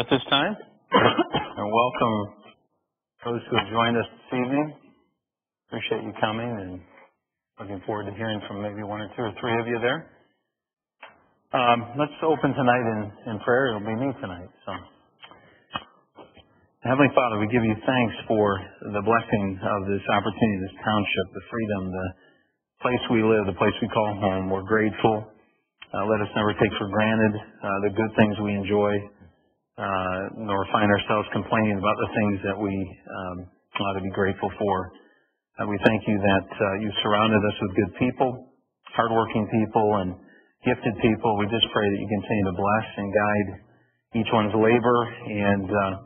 At this time, and welcome those who have joined us this evening. Appreciate you coming and looking forward to hearing from maybe one or two or three of you there. Let's open tonight in prayer. It'll be me tonight. So, Heavenly Father, we give you thanks for the blessing of this opportunity, this township, the freedom, the place we live, the place we call home. We're grateful. Let us never take for granted the good things we enjoy, nor find ourselves complaining about the things that we ought to be grateful for. We thank you that you've surrounded us with good people, hardworking people, and gifted people. We just pray that you continue to bless and guide each one's labor and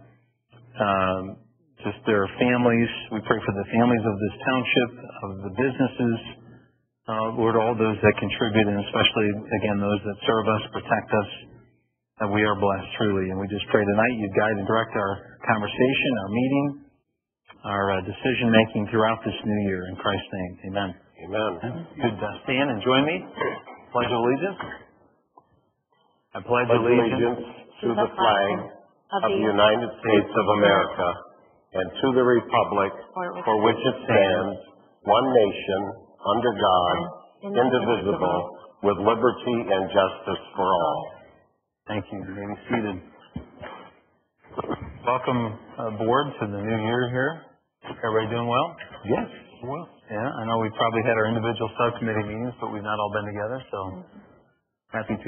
just their families. We pray for the families of this township, of the businesses, Lord, all those that contribute, and especially, again, those that serve us, protect us, that we are blessed truly. And we just pray tonight you guide and direct our conversation, our meeting, our decision-making throughout this new year. In Christ's name, amen. Amen. Good. Stand and join me. Pledge allegiance. I pledge allegiance to the flag of the United States of America and to the republic for which it stands, one nation, under God, indivisible, with liberty and justice for all. Thank you. You may be seated. Welcome aboard to the new year here. Everybody doing well? Yes. Well, yeah, I know we probably had our individual subcommittee meetings, but we've not all been together, so happy 2019.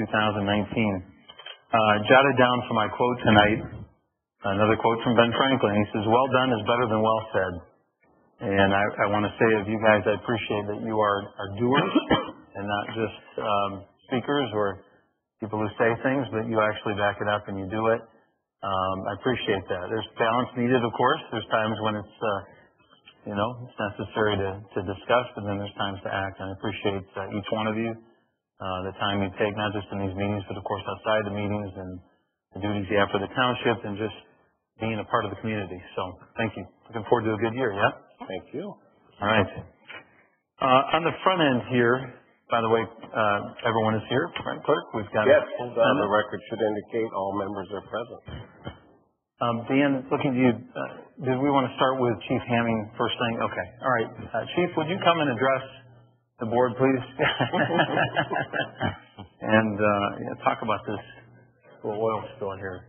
Jotted down for my quote tonight, another quote from Ben Franklin. He says, "Well done is better than well said." And I want to say of you guys, I appreciate that you are doers and not just speakers or people who say things, but you actually back it up and you do it. I appreciate that. There's balance needed, of course. There's times when it's, it's necessary to discuss, but then there's times to act. And I appreciate each one of you, the time you take, not just in these meetings, but of course outside the meetings and the duties you have for the township and just being a part of the community. So thank you. Looking forward to a good year, yeah? Thank you. All right. On the front end here, by the way, everyone is here, right, Clerk? We've got yes, the record should indicate all members are present. Dan, looking to you, did we want to start with Chief Hamming first thing? Okay. All right. Chief, would you come and address the board, please? And talk about this little oil spill here.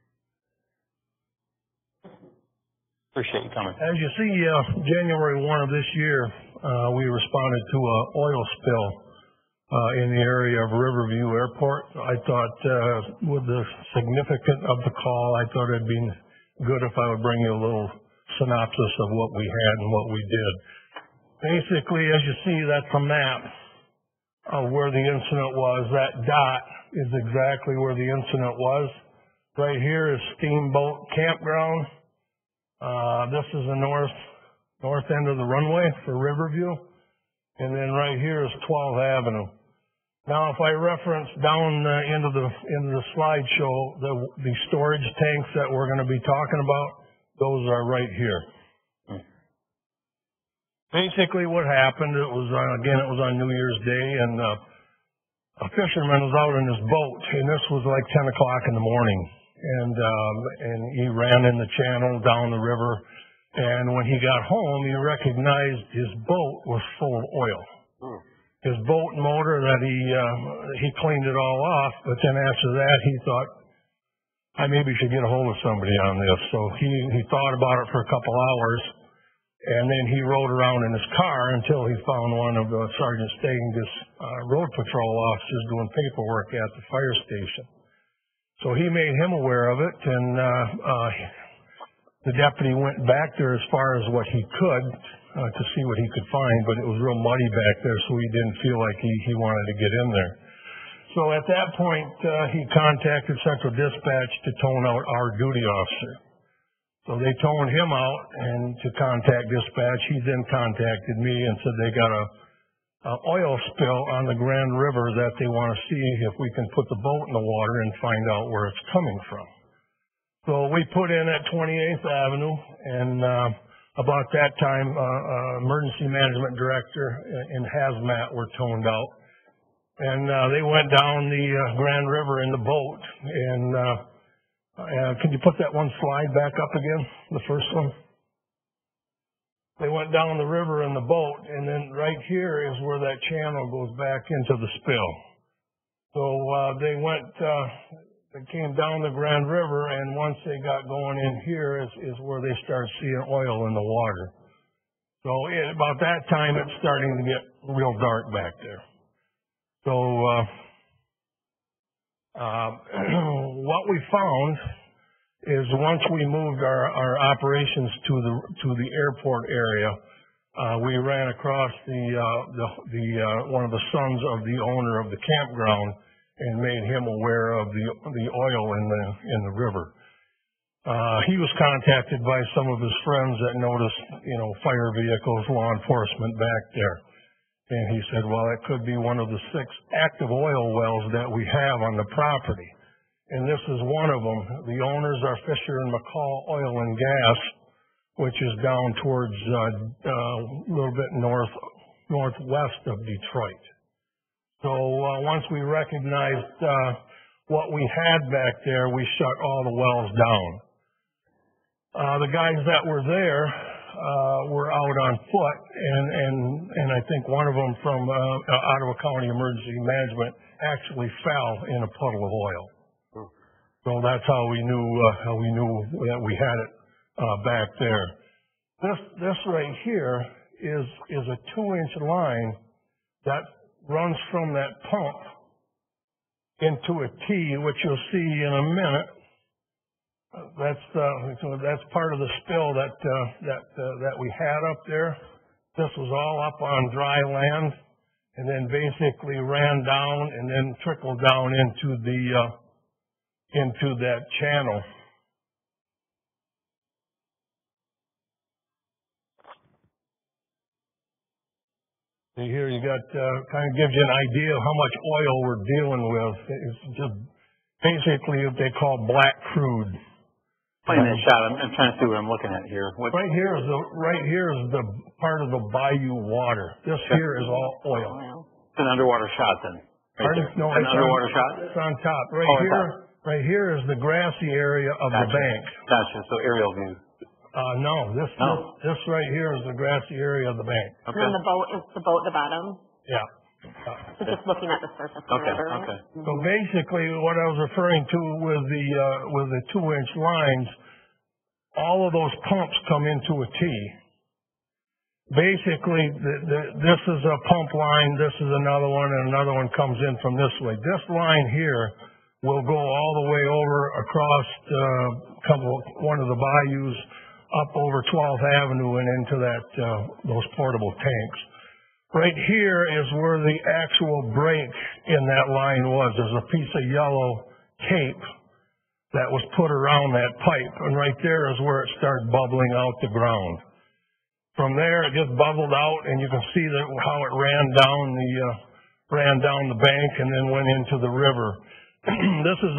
Appreciate you coming. As you see, January 1 of this year, we responded to an oil spill in the area of Riverview Airport. I thought with the significance of the call, I thought it'd be good if I would bring you a little synopsis of what we had and what we did. Basically, as you see, that's a map of where the incident was. That dot is exactly where the incident was. Right here is Steamboat Campground. This is the north end of the runway for Riverview. And then right here is 12th Avenue. Now, if I reference down into the slideshow, the storage tanks that we're going to be talking about, those are right here. Basically, what happened, it was on New Year's Day, and a fisherman was out in his boat, and this was like 10 o'clock in the morning. And he ran in the channel down the river, and when he got home, he recognized his boat was full of oil. His boat and motor that he cleaned it all off, but then after that he thought, I maybe should get a hold of somebody on this. So he thought about it for a couple hours, and then he rode around in his car until he found one of Sergeant Stagen's road patrol officers doing paperwork at the fire station. So he made him aware of it, and the deputy went back there as far as what he could to see what he could find, but it was real muddy back there, so he didn't feel like he wanted to get in there. So at that point, he contacted Central Dispatch to tone out our duty officer. So they toned him out and to contact dispatch. He then contacted me and said they got a oil spill on the Grand River that they want to see if we can put the boat in the water and find out where it's coming from. So we put in at 28th Avenue, and about that time, emergency management director and hazmat were toned out. And they went down the Grand River in the boat, and Can you put that one slide back up again, the first one? They went down the river in the boat, and then right here is where that channel goes back into the spill. So they came down the Grand River, and once they got going in here is where they started seeing oil in the water. So about that time, it's starting to get real dark back there. So what we found is once we moved our operations to the airport area, we ran across one of the sons of the owner of the campground and made him aware of the oil in the river. He was contacted by some of his friends that noticed, fire vehicles, law enforcement back there. And he said, well, it could be one of the 6 active oil wells that we have on the property. And this is one of them. The owners are Fisher and McCall Oil and Gas, which is down towards a little bit northwest of Detroit. So once we recognized what we had back there, we shut all the wells down. The guys that were there were out on foot, and I think one of them from Ottawa County Emergency Management actually fell in a puddle of oil. So that's how we knew that we had it back there. This right here is a 2-inch line that runs from that pump into a T, which you'll see in a minute. That's part of the spill that we had up there. This was all up on dry land, and then basically ran down and then trickled down into that channel. See here, you got kind of gives you an idea of how much oil we're dealing with. It's just basically what they call black crude. Playing that shot, I'm trying to see what I'm looking at here. Right here is the part of the bayou water. This here is all oil. It's an underwater shot then. Pardon? No, it's an underwater shot. It's on top. Right here is the grassy area of the bank. Gotcha. So aerial view. No, this right here is the grassy area of the bank. Okay. And then is the boat the bottom? Yeah. So just looking at the surface of the river. Okay. So basically, what I was referring to with the 2-inch lines, all of those pumps come into a T. Basically, this is a pump line, this is another one, and another one comes in from this way. This line here will go all the way over across one of the bayous, up over 12th Avenue and into those portable tanks. Right here is where the actual break in that line was. There's a piece of yellow tape that was put around that pipe, and right there is where it started bubbling out the ground. From there, it just bubbled out, and you can see how it ran down the bank and then went into the river. This is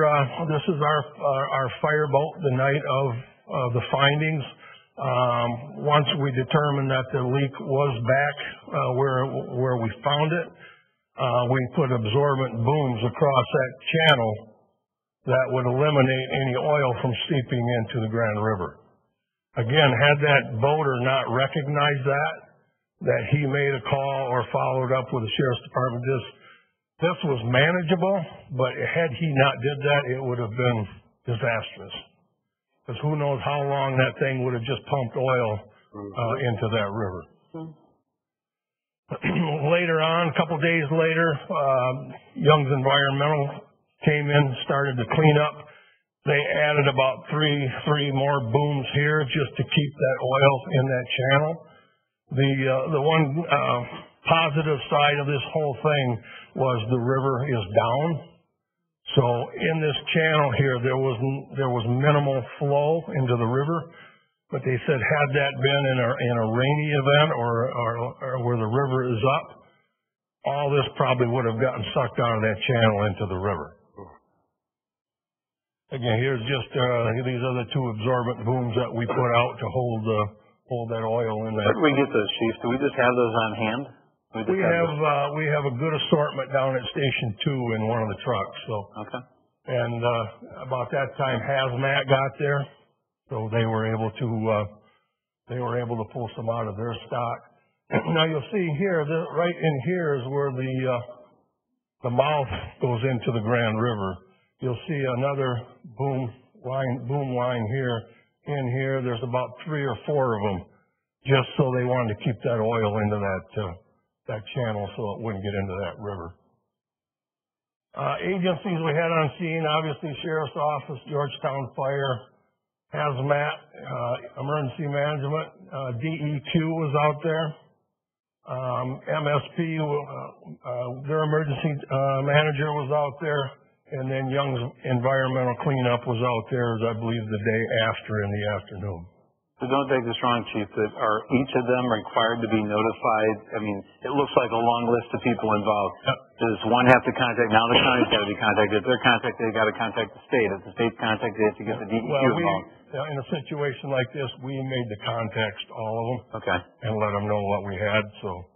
our fireboat the night of the findings. Once we determined that the leak was back where we found it, we put absorbent booms across that channel that would eliminate any oil from seeping into the Grand River. Again, had that boater not recognized that he made a call or followed up with the Sheriff's Department, this was manageable, but had he not did that, it would have been disastrous. Because who knows how long that thing would have just pumped oil into that river. Later on, a couple days later, Young's Environmental came in, started to clean up. They added about three more booms here just to keep that oil in that channel. The one positive side of this whole thing was the river is down. So in this channel here, there was minimal flow into the river, but they said had that been in a rainy event or where the river is up, all this probably would have gotten sucked out of that channel into the river. Again, here's just these other 2 absorbent booms that we put out to hold that oil in there. Where do we get those, Chief? Do we just have those on hand? We have a good assortment down at Station 2 in one of the trucks. So okay. And about that time, hazmat got there, so they were able to pull some out of their stock. Now you'll see here, right in here is where the mouth goes into the Grand River. You'll see another boom line here. In here, there's about 3 or 4 of them, just so they wanted to keep that oil into that channel so it wouldn't get into that river. Agencies we had on scene, obviously Sheriff's Office, Georgetown Fire, Hazmat, Emergency Management, DEQ was out there, MSP, their emergency manager was out there, and then Young's Environmental Cleanup was out there, I believe, the day after in the afternoon. So don't take this wrong, Chief, but are each of them required to be notified? I mean, it looks like a long list of people involved. Yep. Does one have to contact, now the county's got to be contacted. If they're contacted, they've got to contact the state. If the state's contacted, they have to get the DEQ involved. In a situation like this, we made the contacts to all of them. Okay. And let them know what we had,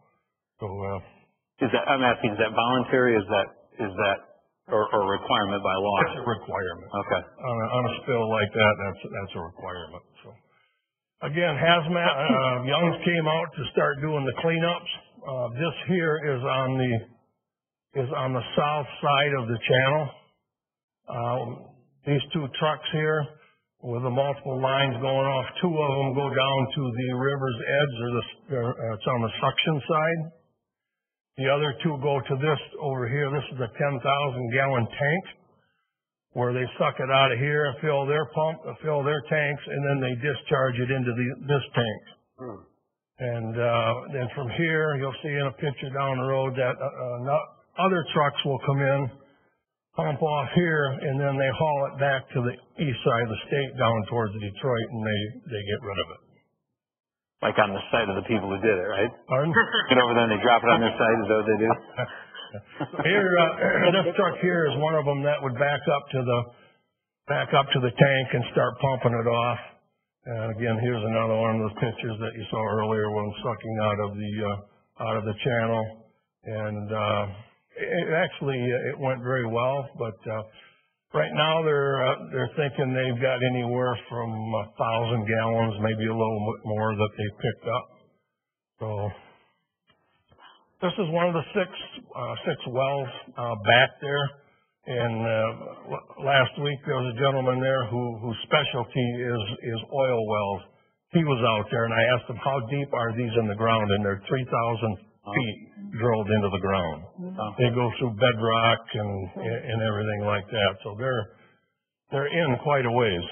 I'm asking, is that voluntary? Is that or requirement by law? It's a requirement. Okay. On a spill like that, that's a requirement. So, again, hazmat, Young's came out to start doing the cleanups. This here is on the south side of the channel. These 2 trucks here with the multiple lines going off, 2 of them go down to the river's edge, it's on the suction side. The other 2 go to this over here. This is a 10,000-gallon tank where they suck it out of here, fill their tanks, and then they discharge it into this tank. And then from here, you'll see in a picture down the road that other trucks will come in, pump off here, and then they haul it back to the east side of the state down towards Detroit, and they get rid of it. Like on the site of the people who did it, right? Pardon? Get over there and they drop it on their site. Is that what they do? Here, this truck here is one of them that would back up to the tank and start pumping it off. And again, here's another one of those pictures that you saw earlier when sucking out of the channel. And it went very well, but right now they're thinking they've got anywhere from 1,000 gallons, maybe a little bit more that they picked up. So this is one of the six wells back there. And last week there was a gentleman there whose specialty is oil wells. He was out there, and I asked him, how deep are these in the ground? And they're 3,000 feet drilled into the ground. They go through bedrock and everything like that. So they're in quite a ways.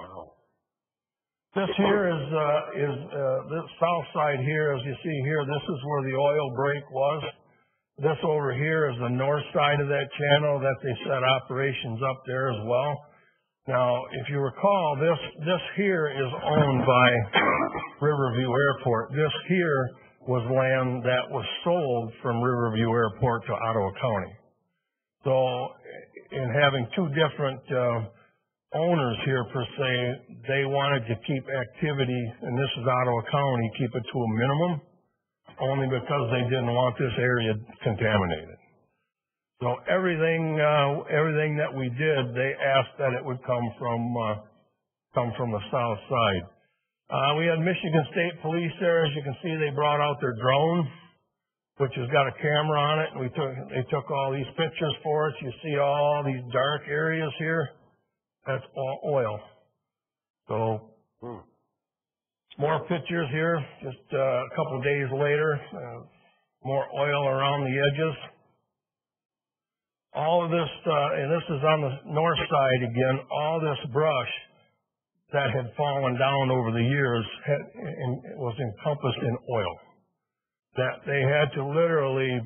This here is this south side here, as you see here, this is where the oil break was. This over here is the north side of that channel that they set operations up there as well. Now, if you recall, this here is owned by Riverview Airport. This here was land that was sold from Riverview Airport to Ottawa County. So, in having 2 different owners here per se, they wanted to keep activity, and this is Ottawa County, keep it to a minimum, only because they didn't want this area contaminated. So everything that we did, they asked that it would come from the south side. We had Michigan State Police there. As you can see, they brought out their drone, which has got a camera on it. And they took all these pictures for us. You see all these dark areas here? That's all oil. So more pictures here. Just a couple of days later, more oil around the edges. All of this, and this is on the north side again, all this brush that had fallen down over the years was encompassed in oil. That they had to literally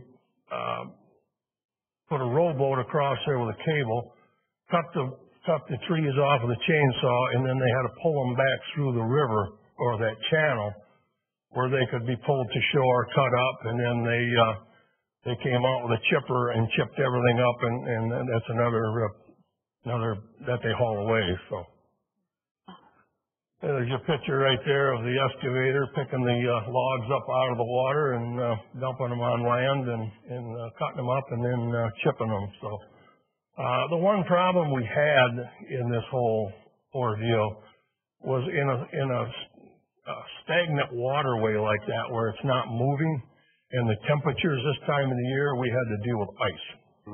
put a rowboat across there with a cable, cut the trees off with a chainsaw, and then they had to pull them back through the river or that channel where they could be pulled to shore, cut up, and then they came out with a chipper and chipped everything up, and that's another that they haul away. So there's your picture right there of the excavator picking the logs up out of the water and dumping them on land and cutting them up and then chipping them. So The one problem we had in this whole ordeal was in a stagnant waterway like that where it's not moving, and the temperatures this time of the year, we had to deal with ice.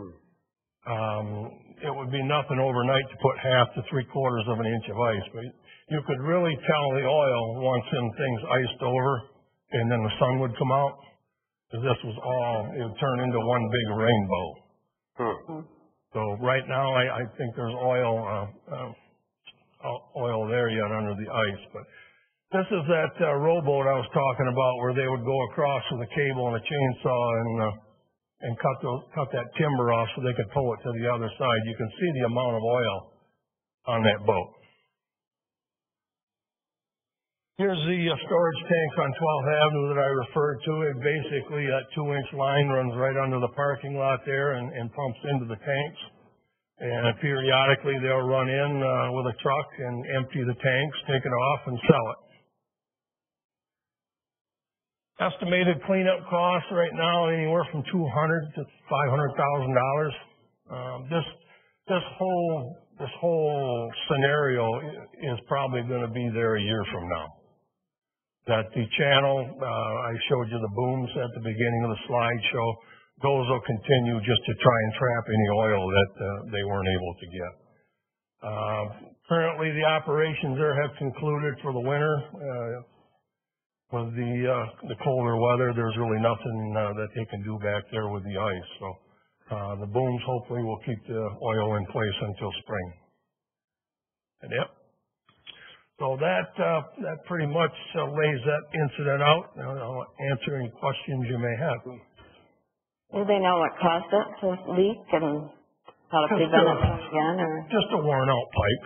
It would be nothing overnight to put half to 3/4 of an inch of ice, but you could really tell the oil once them things iced over, and then the sun would come out. Because this was it would turn into one big rainbow. So right now, I think there's oil there yet under the ice. But this is that rowboat I was talking about, where they would go across with a cable and a chainsaw and cut that timber off so they could pull it to the other side. You can see the amount of oil on that boat. Here's the storage tank on 12th Avenue that I referred to. It basically, that 2-inch line runs right under the parking lot there and pumps into the tanks. And periodically they'll run in with a truck and empty the tanks, take it off, and sell it. Estimated cleanup costs right now anywhere from $200,000 to $500,000. This whole scenario is probably going to be there a year from now. That the channel, I showed you the booms at the beginning of the slideshow, those will continue just to try and trap any oil that they weren't able to get. Currently, the operations there have concluded for the winter. With the colder weather, there's really nothing that they can do back there with the ice. So the booms hopefully will keep the oil in place until spring. And so that pretty much lays that incident out. I'll answer any questions you may have. Do they know what caused it to leak and how to prevent it again? Or? Just a worn out pipe.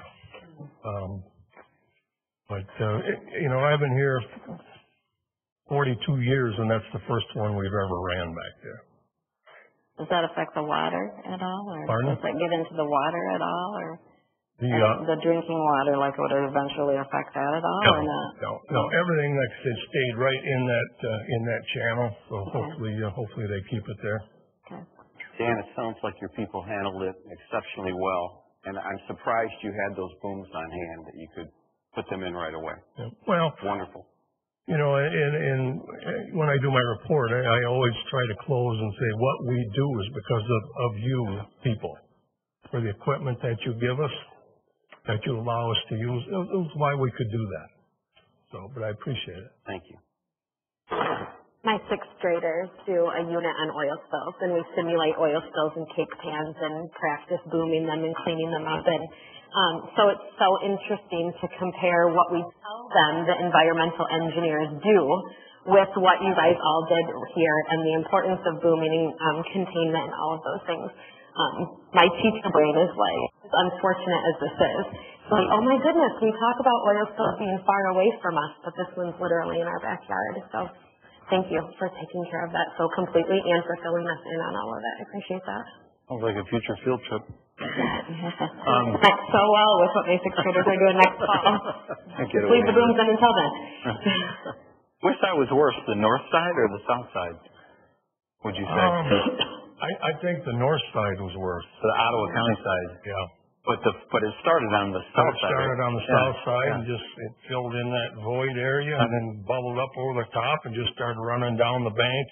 But I've been here 42 years, and that's the first one we've ever ran back there. Does that affect the water at all? Or Pardon? does it get into the water at all? Or the drinking water, like, would it eventually affect that at all? No, or not? No. Everything that stayed right in that channel. So hopefully they keep it there. Okay. Dan, it sounds like your people handled it exceptionally well, and I'm surprised you had those booms on hand that you could put them in right away. Yeah. Well, wonderful. And when I do my report, I always try to close and say what we do is because of you people, for the equipment that you give us, that you allow us to use. It was why we could do that. So, but I appreciate it. Thank you. My 6th graders do a unit on oil spills, and we simulate oil spills in cake pans and practice booming them and cleaning them up. And so it's so interesting to compare what we tell them the environmental engineers do with what you guys all did here and the importance of booming and containment and all of those things. My teacher brain is like, as unfortunate as this is, it's like, oh my goodness, we talk about oil spills being far away from us, but this one's literally in our backyard. So thank you for taking care of that so completely and for filling us in on all of that. I appreciate that. Sounds like a future field trip. That's so well with what my 6th graders are doing next fall. Just leave the booms in until then. Which side was worse, the north side or the south side, would you say? I think the north side was worse. The Ottawa County side. Yeah. But it started on the south side. It started on the south side and just it filled in that void area and then bubbled up over the top and just started running down the bank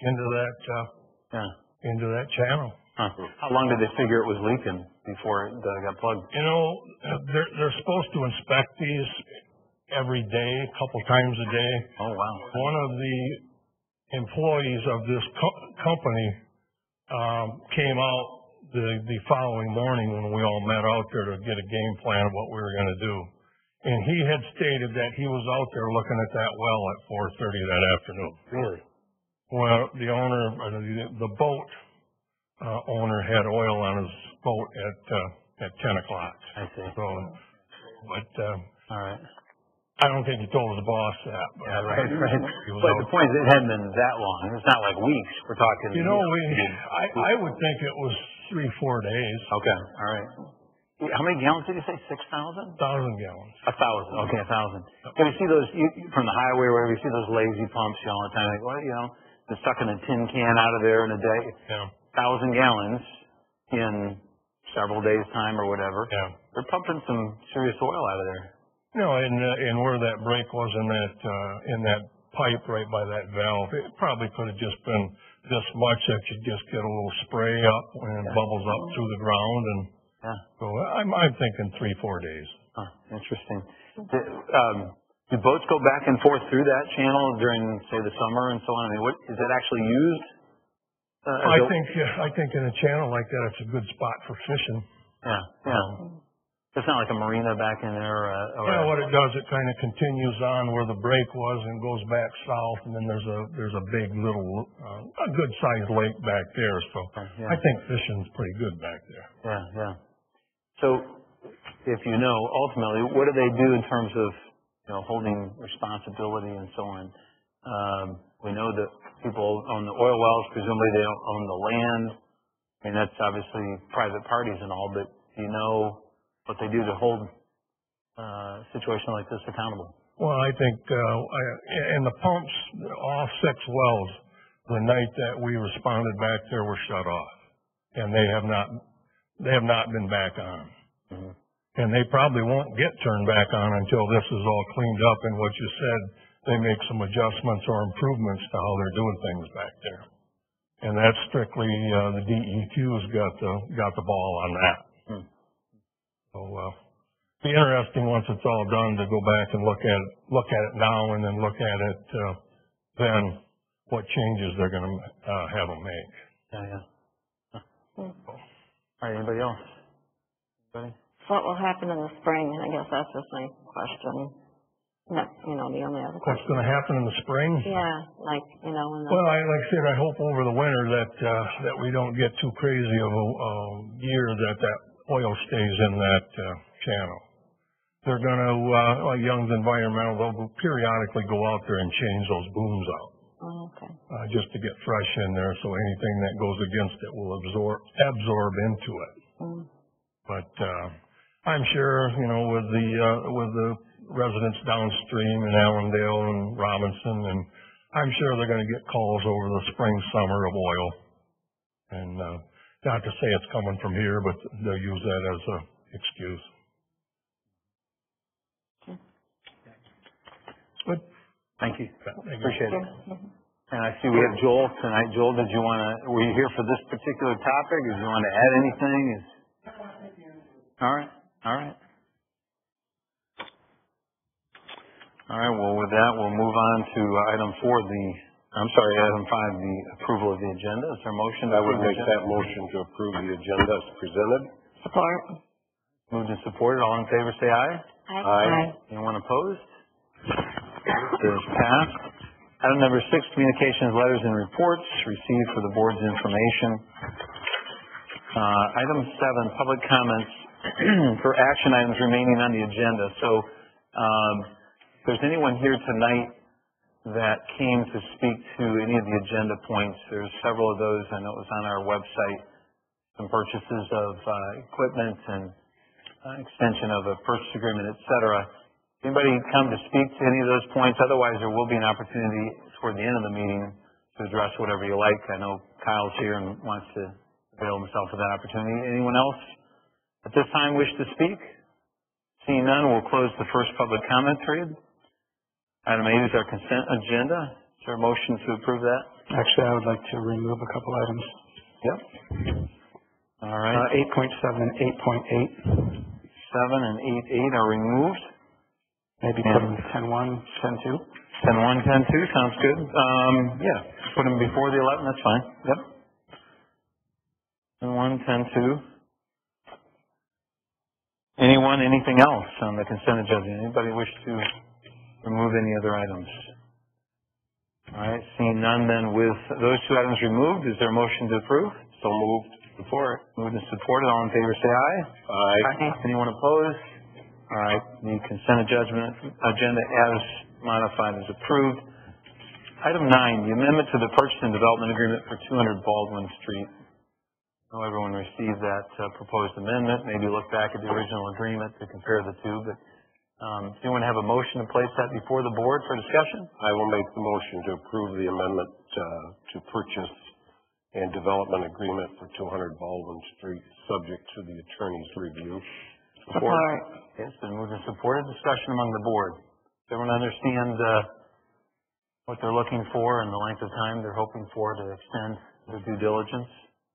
into that channel. Huh. How long did they figure it was leaking before it got plugged? They're supposed to inspect these every day, a couple times a day. Oh, wow. One of the employees of this company came out the following morning when we all met out there to get a game plan of what we were going to do. And he had stated that he was out there looking at that well at 4:30 that afternoon. Really? Well, the owner, the boat owner had oil on his boat at 10 o'clock. I see. So, but all right. I don't think he told his boss that. Yeah, right. But the point is, it hadn't been that long. It's not like weeks. We're talking. I would think it was 3-4 days. Okay. All right. How many gallons did you say? 6,000? 1,000 gallons. 1,000. Okay, 1,000. Can you see those from the highway where you see those lazy pumps all the time? Like, well, they're sucking a tin can out of there in a day. Yeah. 1,000 gallons in several days' time or whatever. Yeah. They're pumping some serious oil out of there. No, and where that break was in that pipe right by that valve, it probably could have just been this much that you just get a little spray up and it bubbles up through the ground, and so I'm thinking 3-4 days. Huh, interesting. Do boats go back and forth through that channel during, say, the summer and so on? I mean, what is it actually used? I think in a channel like that, it's a good spot for fishing. Yeah. It's not like a marina back in there. What it does, it kind of continues on where the break was and goes back south, and then there's a big little, a good sized lake back there. So I think fishing's pretty good back there. Yeah. So, if you know, ultimately, what do they do in terms of holding responsibility and so on? We know that people own the oil wells. Presumably, they don't own the land. I mean, that's obviously private parties and all. But do you know what they do to hold a situation like this accountable? Well, I think, and the pumps, all 6 wells, the night that we responded back there were shut off, and they have not been back on. Mm-hmm. And they probably won't get turned back on until this is all cleaned up and what you said, they make some adjustments or improvements to how they're doing things back there. And that's strictly, the DEQ's got the ball on that. So, be interesting once it's all done to go back and look at it now and then look at it then what changes they're going to have them make. Yeah. All right. Anybody else? Anybody? What will happen in the spring? I guess that's just my question. No, the only other question. What's going to happen in the spring? Yeah, when Well, like I said, I hope over the winter that we don't get too crazy of a year that oil stays in that channel. They're going to, like Young's Environmental, they'll periodically go out there and change those booms out. Oh, okay. Just to get fresh in there, so anything that goes against it will absorb into it. Mm. But I'm sure, with the residents downstream in Allendale and Robinson, and I'm sure they're going to get calls over the spring, summer of oil. And not to say it's coming from here, but they'll use that as an excuse. Good. Thank you. Appreciate it. And I see we have Joel tonight. Joel, were you here for this particular topic? Did you want to add anything? All right. Well, with that, we'll move on to item 5, the approval of the agenda. Is there a motion? I would make that motion to approve the agenda as presented. Support. Moved and supported. All in favor, say aye. Aye. Anyone opposed? It is passed. Item number 6, communications, letters, and reports received for the board's information. Item 7, public comments for action items remaining on the agenda. So, if there's anyone here tonight that came to speak to any of the agenda points, there's several of those. I know it was on our website, some purchases of equipment and extension of a purchase agreement, et cetera. Anybody come to speak to any of those points? Otherwise, there will be an opportunity toward the end of the meeting to address whatever you like. I know Kyle's here and wants to avail himself of that opportunity. Anyone else at this time wish to speak? Seeing none, we'll close the first public comment period. Item 8 is our consent agenda. Is there a motion to approve that? Actually, I would like to remove a couple items. Yep. All right. 8.7 and 8.8. 7 and 8.8 are removed. Maybe put them 10.1, 10.2. 10.1, 10.2 sounds good. Yeah, put them before the 11. That's fine. Yep. 10.1, 10.2. Anyone, anything else on the consent agenda? Anybody wish to remove any other items? All right, seeing none, then with those 2 items removed, is there a motion to approve? So moved. Support. Moved and supported. All in favor, say aye. Aye. Anyone opposed? All right, the consent agenda as modified is approved. Item 9, the amendment to the purchase and development agreement for 200 Baldwin Street. I know everyone received that proposed amendment. Maybe look back at the original agreement to compare the two. But does anyone have a motion to place that before the board for discussion? I will make the motion to approve the amendment to purchase and development agreement for 200 Baldwin Street, subject to the attorney's review. Support. Okay, it's been moved and supported. Discussion among the board. Does everyone understand what they're looking for and the length of time they're hoping for to extend their due diligence?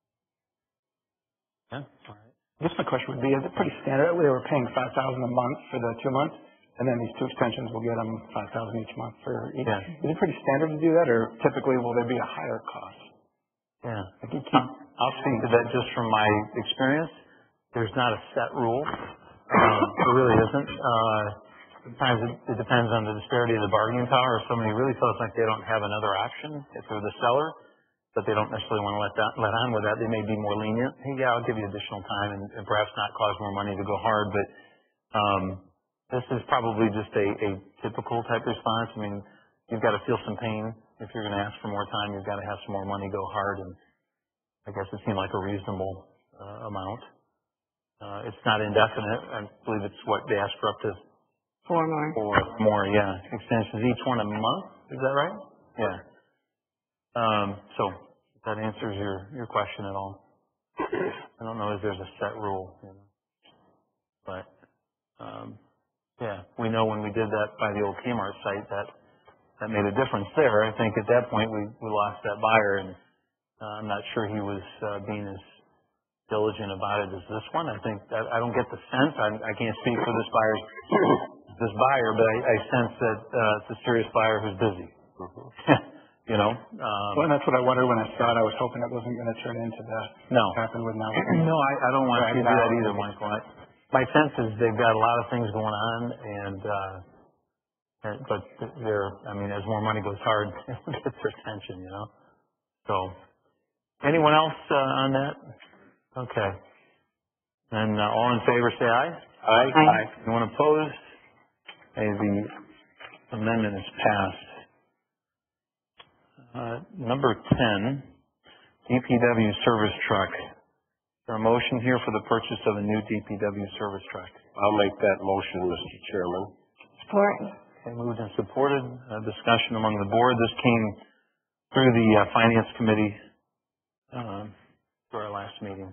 Yeah. All right. I guess my question would be, is it pretty standard? They were paying $5,000 a month for the 2 months, and then these 2 extensions will get them $5,000 each month for each. Yeah. Is it pretty standard to do that, or typically will there be a higher cost? Yeah. I'll speak to that just from my experience. There's not a set rule. There really isn't. Sometimes it depends on the disparity of the bargaining power. If somebody really feels like they don't have another option, if they're the seller, but they don't necessarily want to let on with that, they may be more lenient. Hey, yeah, I'll give you additional time and perhaps not cause more money to go hard. But this is probably just a typical type response. I mean, you've got to feel some pain. If you're going to ask for more time, you've got to have some more money go hard. And I guess it seemed like a reasonable amount. It's not indefinite. I believe it's what they asked for, up to 4 more. 4 more, yeah. Extensions, each one a month. Is that right? Yeah. So if that answers your question at all. I don't know if there's a set rule, but yeah, we know when we did that by the old Kmart site that made a difference there. I think at that point we lost that buyer, and I'm not sure he was being as diligent about it as this one. I think that I don't get the sense. I can't speak for this buyer, but I sense that it's a serious buyer who's busy. Well, and that's what I wondered when I saw it. I was hoping it wasn't going to turn into that. No. Happened with now. No, I don't want you to do that either, Michael. My sense is they've got a lot of things going on, but as more money goes hard, it gets their attention, So, anyone else on that? Okay. And all in favor say aye. Aye. Aye. Anyone opposed? Okay, the amendment is passed. Number 10, DPW service truck. Is there a motion here for the purchase of a new DPW service truck? I'll make that motion, Mr. Chairman. Support. Okay, moved and supported. Discussion among the board. This came through the Finance Committee through our last meeting.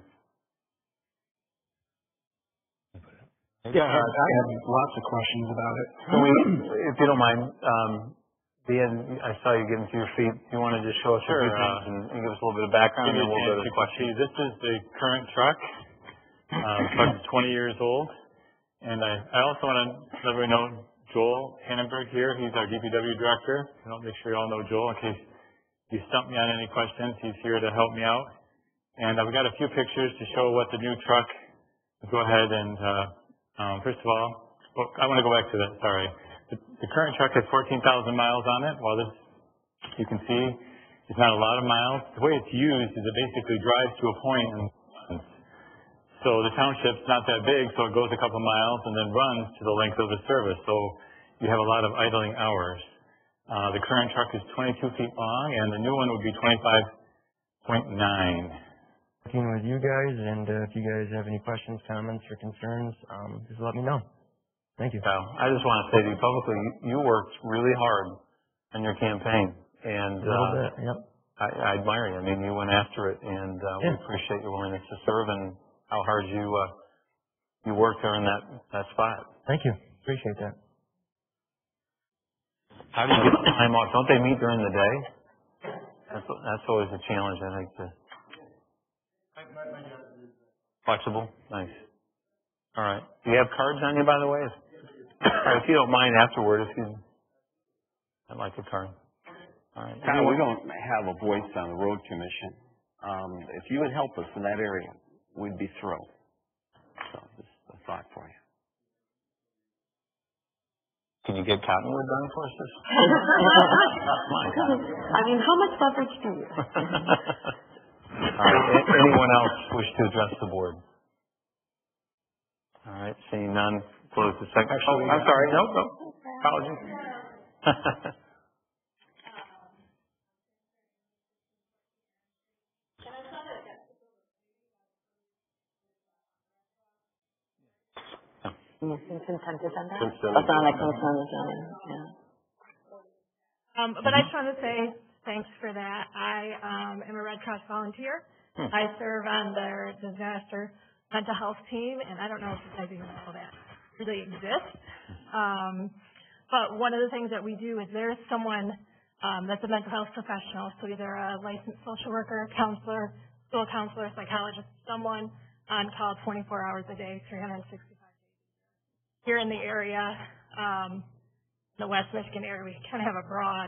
Yeah, I have lots of questions about it. Can we, if you don't mind, I saw you getting to your feet. You want to just show us a few things and give us a little bit of background, and then we'll go to the questions. This is the current truck. Truck's 20 years old. And I also want to let everybody know Joel Hannenberg here. He's our DPW director. I want to make sure you all know Joel in case you stump me on any questions. He's here to help me out. And we've got a few pictures to show what the new truck. Go ahead and first of all, I want to go back to that. Sorry. The current truck has 14,000 miles on it. While this, you can see, it's not a lot of miles. The way it's used is it basically drives to a point and runs. So the township's not that big, so it goes a couple miles and then runs to the length of the service. So you have a lot of idling hours. The current truck is 22 feet long, and the new one would be 25.9. Working with you guys, and if you guys have any questions, comments, or concerns, just let me know. Thank you. I just want to say to you publicly, you worked really hard on your campaign, and a little bit, yep. I admire you. I mean, you went after it, and we appreciate your willingness to serve and how hard you worked there in that spot. Thank you. Appreciate that. How do you get the time off? Don't they meet during the day? That's always a challenge, I think. Flexible? Nice. All right. Do you have cards on you, by the way? If you don't mind afterward, I'd like a card. All right. Kyle, we don't have a voice on the road commission. If you would help us in that area, we'd be thrilled. So just a thought for you. Can you get cottonwood done for us? I mean, how much leverage do you? All right. Anyone else wish to address the board? All right. Seeing none, close the second. I'm sorry. No. Apologies. Consent agenda? Consent That's on the consent agenda, yeah. But I just want to say Thanks for that. I am a Red Cross volunteer. I serve on their disaster mental health team, and I don't know if you guys even know that really exists. But one of the things that we do is there's someone that's a mental health professional, so either a licensed social worker, counselor, school counselor, psychologist, someone on call 24 hours a day, 365 days. Here in the area, the West Michigan area, we kind of have a broad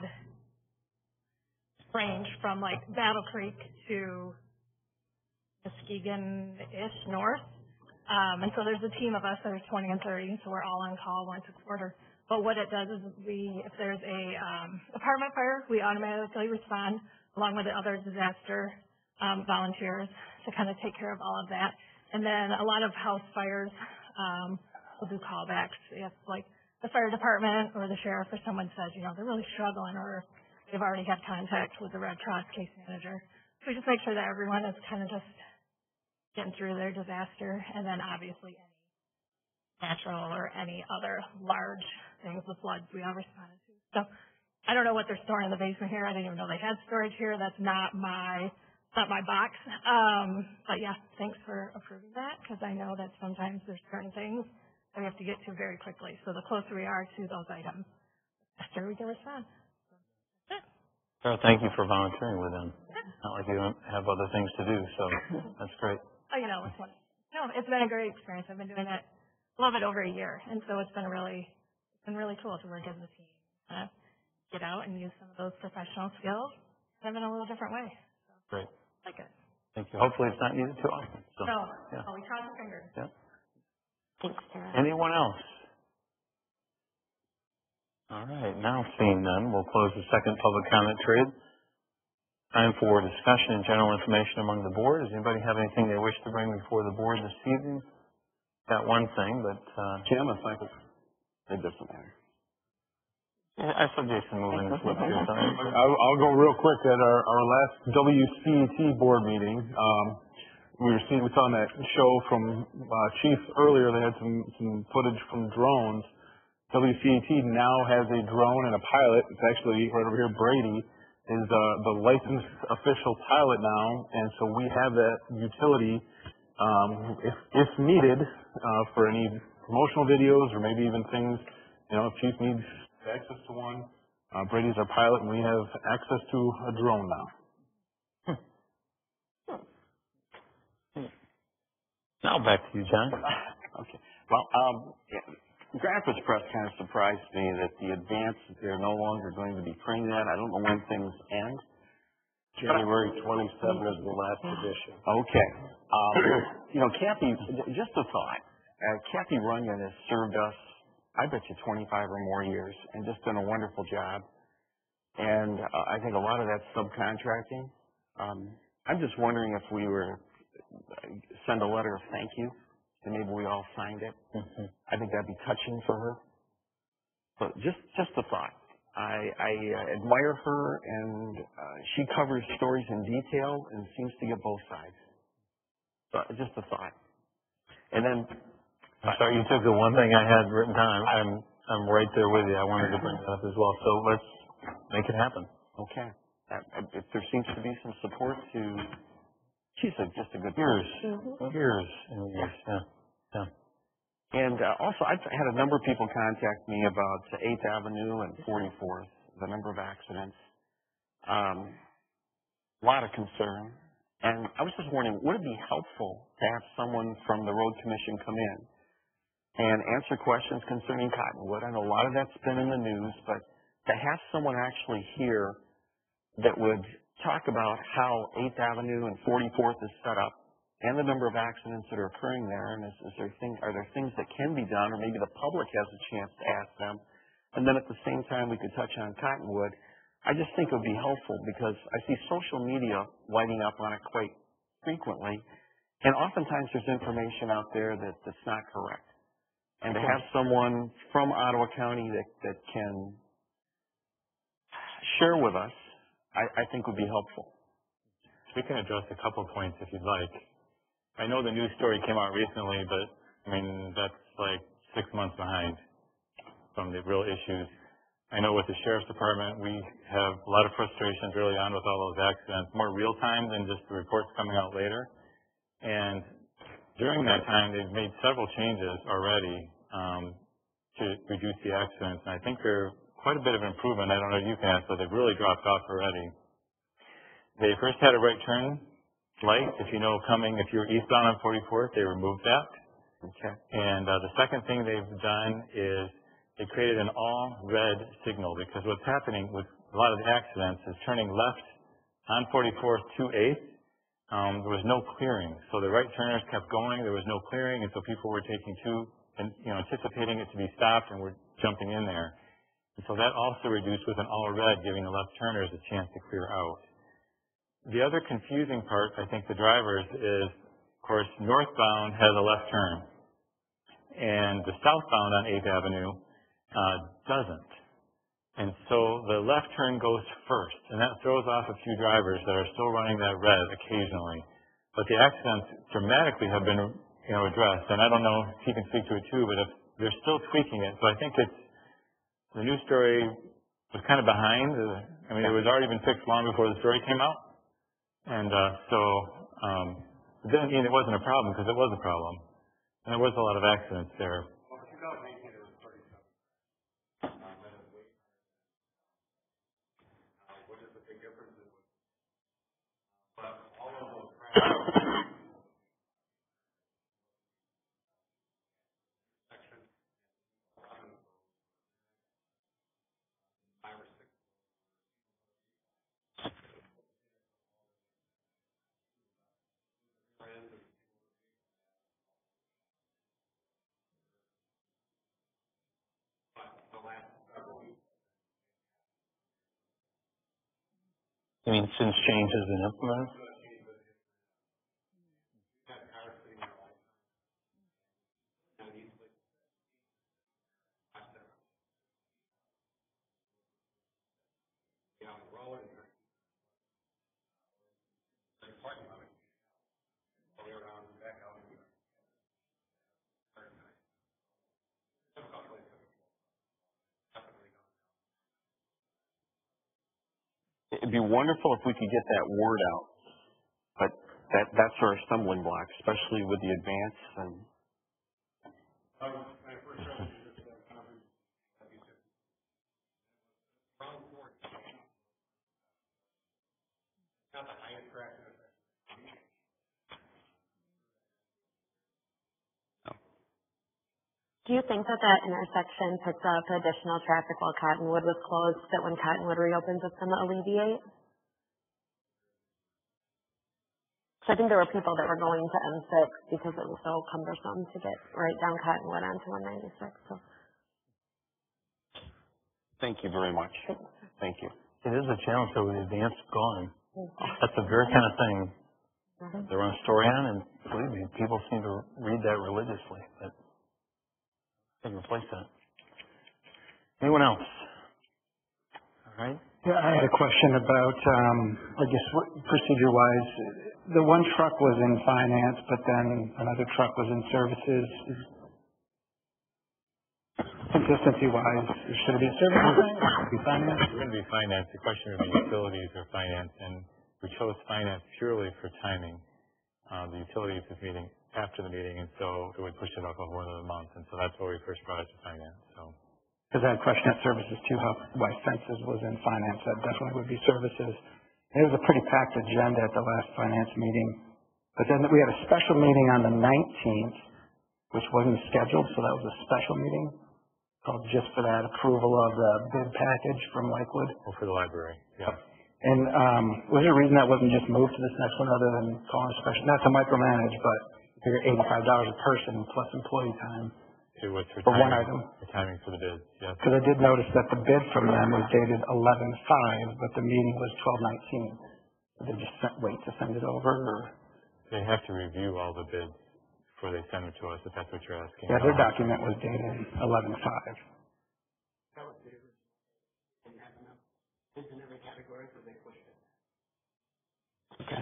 range from like Battle Creek to Muskegon-ish north. And so there's a team of us, there's 20 and 30, so we're all on call once a quarter. But what it does is if there's a apartment fire, we automatically respond along with the other disaster volunteers to kind of take care of all of that. And then a lot of house fires, we'll do callbacks. If like the fire department or the sheriff or someone says, they're really struggling, or they've already had contact with the Red Cross case manager. So we just make sure that everyone is kind of just getting through their disaster, and then obviously any natural or any other large things with floods we all responded to. So I don't know what they're storing in the basement here. I didn't even know they had storage here. That's not my box. But yeah, thanks for approving that, because I know that sometimes there's certain things that we have to get to very quickly. So the closer we are to those items, the faster we can respond. Sarah, thank you for volunteering with them. Not like you don't have other things to do, so that's great. Oh, it's been a great experience. I've been doing it a little bit over a year, and so it's been really cool to work as a team, get out and use some of those professional skills, kind of in a little different way. So, great. I like it. Thank you. Hopefully it's not used too often. So, no, yeah. We cross our fingers. Yeah. Thanks, Sarah. Anyone else? All right. Now, seeing none, we'll close the second public comment period. Time for discussion and general information among the board. Does anybody have anything they wish to bring before the board this evening? Got one thing, but Jim, if I could, it doesn't matter. Yeah, I saw Jason moving his lips here. Sorry. I'll go real quick. At our last WCET board meeting, we saw on that show from Chief earlier. They had some footage from drones. WCET now has a drone and a pilot. It's actually right over here. Brady is the licensed official pilot now, and so we have that utility if needed for any promotional videos or maybe even things. If Chief needs access to one, Brady's our pilot, and we have access to a drone now. Now back to you, John. Okay. Well, Grandpa's Press kind of surprised me that the advance, they're no longer going to be printing that. I don't know when things end. January 27 is the last edition. Okay. Kathy, just a thought. Kathy Runyon has served us, I bet you, 25 or more years, and just done a wonderful job. And I think a lot of that's subcontracting. I'm just wondering if we were send a letter of thank you, and maybe we all signed it. Mm-hmm. I think that'd be touching for her. But just a thought. I admire her, and she covers stories in detail and seems to get both sides. So just a thought. And then, I'm sorry, you took the one thing I had written down. I'm right there with you. I wanted to bring that up as well. So let's make it happen. Okay. If there seems to be some support to, she's just a good years person. Years and years. Yeah. And also, I've had a number of people contact me about 8th Avenue and 44th, the number of accidents. A lot of concern. And I was just wondering, would it be helpful to have someone from the Road Commission come in and answer questions concerning Cottonwood? I know a lot of that's been in the news, but to have someone actually here that would talk about how 8th Avenue and 44th is set up, and the number of accidents that are occurring there, and are there things that can be done, or maybe the public has a chance to ask them, and then at the same time we could touch on Cottonwood. I just think it would be helpful because I see social media lighting up on it quite frequently, and oftentimes there's information out there that's not correct. And to have someone from Ottawa County that can share with us, I think would be helpful. We can address a couple of points if you'd like. I know the news story came out recently, but that's like 6 months behind from the real issues. I know with the Sheriff's Department, we have a lot of frustrations early on with all those accidents, more real time than just the reports coming out later. And during that time, they've made several changes already to reduce the accidents. And I think they're quite a bit of improvement. I don't know if you can ask, but they've really dropped off already. They first had a right turn light. If you know if you're eastbound on 44th, they removed that. Okay. And the second thing they've done is they created an all red signal, because what's happening with a lot of the accidents is turning left on 44th to 8th. There was no clearing. So the right turners kept going. There was no clearing. And so people were taking anticipating it to be stopped, and were jumping in there. And so that also reduced with an all red, giving the left turners a chance to clear out. The other confusing part, I think, the drivers is, of course, northbound has a left turn, and the southbound on 8th Avenue doesn't. And so the left turn goes first, and that throws off a few drivers that are still running that red occasionally. But the accidents dramatically have been addressed, and I don't know if he can speak to it too, but if they're still tweaking it. So I think the news story was kind of behind. It was already been fixed long before the story came out. And it didn't mean it wasn't a problem, because it was a problem. And there was a lot of accidents there. Well, 2018 it was 37. What is the big difference? But all of those sections, 5 or 6. You mean since change has been implemented? It'd be wonderful if we could get that word out, but that's our stumbling block, especially with the advance and. Do you think that intersection picks up additional traffic while Cottonwood was closed, that when Cottonwood reopens it's going to alleviate? So I think there were people that were going to M6 because it was so cumbersome to get right down Cottonwood onto 196. So. Thank you very much. Thank you. It is a challenge though with the advance gone. That's the very kind of thing they run a story on, and believe me, people seem to read that religiously. But they can replace that. Anyone else? All right. Yeah, I had a question about, procedure-wise, the one truck was in finance, but then another truck was in services. Consistency-wise, should it be services? Should it be finance? It's going to be finance. The question would be utilities or finance, and we chose finance purely for timing. The utilities is meeting after the meeting, and so it would push it off of more than a month, and so that's why we first brought it to finance. So. Because I had a question at services too, why fences was in finance. That definitely would be services. It was a pretty packed agenda at the last finance meeting. But then we had a special meeting on the 19th, which wasn't scheduled, so that was a special meeting called just for that approval of the bid package from Lakewood. Well, for the library, yeah. And was there a reason that wasn't just moved to this next one other than calling a special, not to micromanage, but figure $85 a person plus employee time? It was for one timing, item. the timing for the bids, yes. Because I did notice that the bid from them was dated 11/5, but the meeting was 12/19. Did they just wait to send it over, or? They have to review all the bids before they send them to us, if that's what you're asking. Yeah, their document was dated 11/5. That was dated. Didn't have enough bids in every category, so they pushed it. Okay.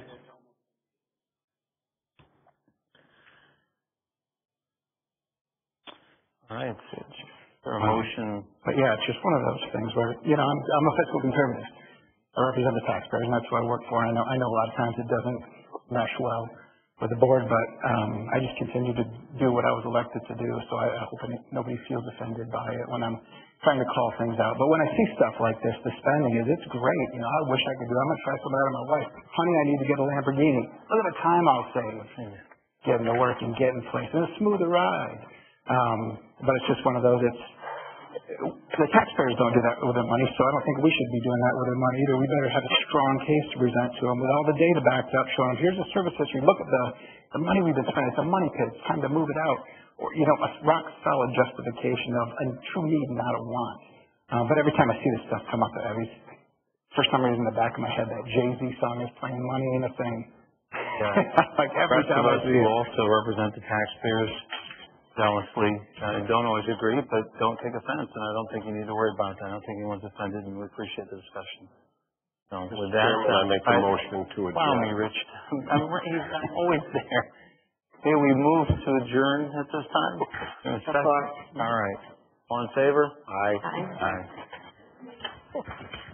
All right. there a motion? But yeah, it's just one of those things where, I'm a fiscal conservative. I represent the taxpayers, and that's what I work for. I know a lot of times it doesn't mesh well with the board, but I just continue to do what I was elected to do, so I hope nobody feels offended by it when I'm trying to call things out. But when I see stuff like this, the spending it's great. I wish I could do it. I'm going to try something out of my wife. Honey, I need to get a Lamborghini. Look at the time I'll save getting to work and getting places. It's a smoother ride. But it's just one of those, the taxpayers don't do that with their money, so I don't think we should be doing that with their money either. We better have a strong case to present to them with all the data backed up, showing them, here's the service history, look at the money we've been spending, it's a money pit, it's time to move it out. Or, a rock solid justification of a true need, not a want. But every time I see this stuff come up, for some reason in the back of my head, that Jay-Z song is playing, Money Ain't a Thing. Yeah. Like every time I see it. You also represent the taxpayers zealously. Don't always agree, but don't take offense, and I don't think you need to worry about that. I don't think anyone's offended, and we appreciate the discussion. So with that, I make a motion to adjourn. Wow, me, Rich. I'm always there. Okay, we move to adjourn at this time. All right. All in favor? Aye. Aye.